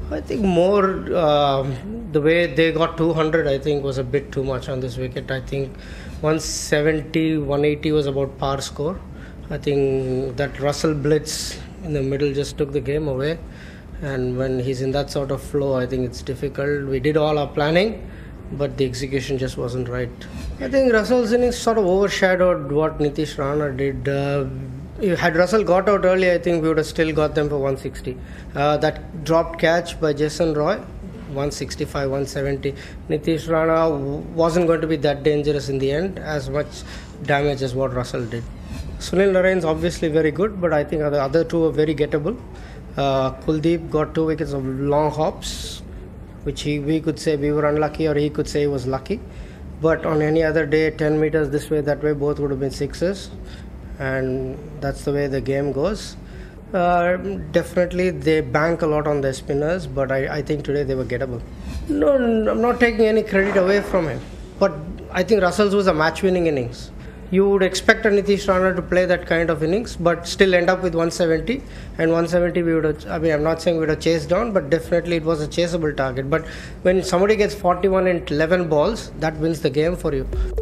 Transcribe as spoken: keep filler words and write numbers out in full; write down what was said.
I think more uh, the way they got two hundred, I think, was a bit too much on this wicket. I think one seventy, one eighty was about par score. I think that Russell blitz in the middle just took the game away. And when he's in that sort of flow, I think it's difficult. We did all our planning, but the execution just wasn't right. I think Russell's innings sort of overshadowed what Nitish Rana did. Uh, had Russell got out early, I think we would have still got them for one sixty. Uh, that dropped catch by Jason Roy, one sixty-five, one seventy. Nitish Rana wasn't going to be that dangerous in the end, as much damage as what Russell did. Sunil Narayan's obviously very good, but I think the other two are very gettable. Uh, Kuldeep got two wickets of long hops, which he, we could say we were unlucky, or he could say he was lucky. But on any other day, ten meters this way, that way, both would have been sixes. And that's the way the game goes. Uh, definitely they bank a lot on their spinners, but I, I think today they were gettable. No, I'm not taking any credit away from him. But I think Russell's was a match-winning innings. You would expect a Nitish Rana to play that kind of innings, but still end up with one seventy. And one seventy, we would have, I mean, I'm not saying we would have chased down, but definitely it was a chaseable target. But when somebody gets forty-one in eleven balls, that wins the game for you.